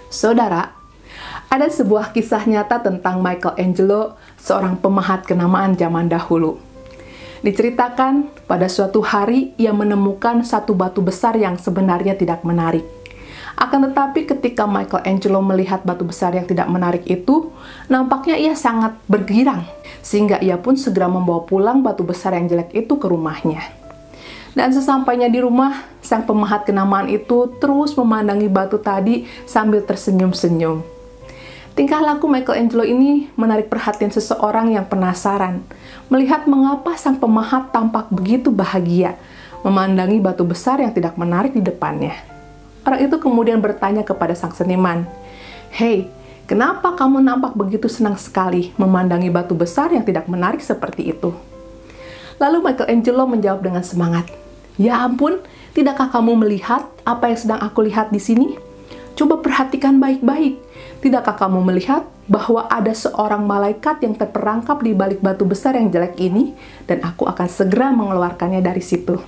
Saudara, ada sebuah kisah nyata tentang Michelangelo, seorang pemahat kenamaan zaman dahulu. Diceritakan, pada suatu hari ia menemukan satu batu besar yang sebenarnya tidak menarik. Akan tetapi ketika Michelangelo melihat batu besar yang tidak menarik itu, nampaknya ia sangat bergirang, sehingga ia pun segera membawa pulang batu besar yang jelek itu ke rumahnya. Dan sesampainya di rumah, sang pemahat kenamaan itu terus memandangi batu tadi sambil tersenyum-senyum. Tingkah laku Michelangelo ini menarik perhatian seseorang yang penasaran, melihat mengapa sang pemahat tampak begitu bahagia, memandangi batu besar yang tidak menarik di depannya. Orang itu kemudian bertanya kepada sang seniman, "Hei, kenapa kamu nampak begitu senang sekali memandangi batu besar yang tidak menarik seperti itu?" Lalu Michelangelo menjawab dengan semangat, "Ya ampun, tidakkah kamu melihat apa yang sedang aku lihat di sini? Coba perhatikan baik-baik. Tidakkah kamu melihat bahwa ada seorang malaikat yang terperangkap di balik batu besar yang jelek ini, dan aku akan segera mengeluarkannya dari situ."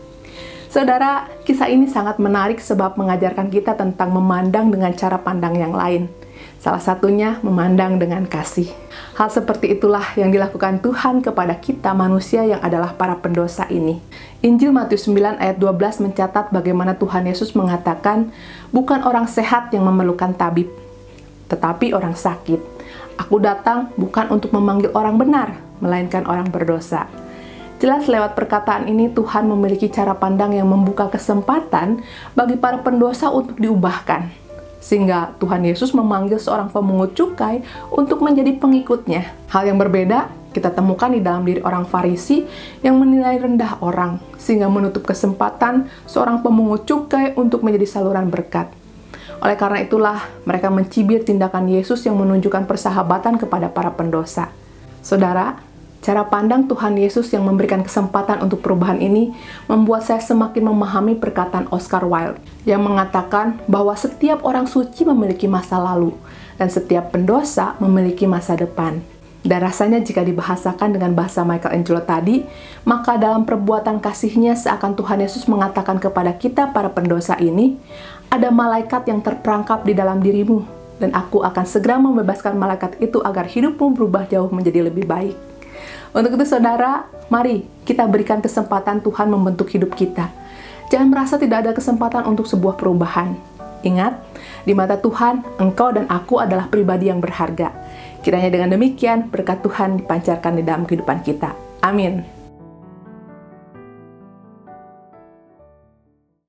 Saudara, kisah ini sangat menarik sebab mengajarkan kita tentang memandang dengan cara pandang yang lain. Salah satunya memandang dengan kasih. Hal seperti itulah yang dilakukan Tuhan kepada kita manusia yang adalah para pendosa ini. Injil Matius 9 ayat 12 mencatat bagaimana Tuhan Yesus mengatakan, "Bukan orang sehat yang memerlukan tabib, tetapi orang sakit. Aku datang bukan untuk memanggil orang benar, melainkan orang berdosa." Jelas lewat perkataan ini Tuhan memiliki cara pandang yang membuka kesempatan bagi para pendosa untuk diubahkan. Sehingga Tuhan Yesus memanggil seorang pemungut cukai untuk menjadi pengikutnya. Hal yang berbeda kita temukan di dalam diri orang Farisi yang menilai rendah orang, sehingga menutup kesempatan seorang pemungut cukai untuk menjadi saluran berkat. Oleh karena itulah mereka mencibir tindakan Yesus yang menunjukkan persahabatan kepada para pendosa. Saudara, cara pandang Tuhan Yesus yang memberikan kesempatan untuk perubahan ini membuat saya semakin memahami perkataan Oscar Wilde yang mengatakan bahwa setiap orang suci memiliki masa lalu dan setiap pendosa memiliki masa depan. Dan rasanya jika dibahasakan dengan bahasa Michelangelo tadi, maka dalam perbuatan kasihnya seakan Tuhan Yesus mengatakan kepada kita para pendosa ini, ada malaikat yang terperangkap di dalam dirimu, dan aku akan segera membebaskan malaikat itu agar hidupmu berubah jauh menjadi lebih baik. Untuk itu saudara, mari kita berikan kesempatan Tuhan membentuk hidup kita. Jangan merasa tidak ada kesempatan untuk sebuah perubahan. Ingat, di mata Tuhan, engkau dan aku adalah pribadi yang berharga. Kiranya dengan demikian, berkat Tuhan dipancarkan di dalam kehidupan kita. Amin.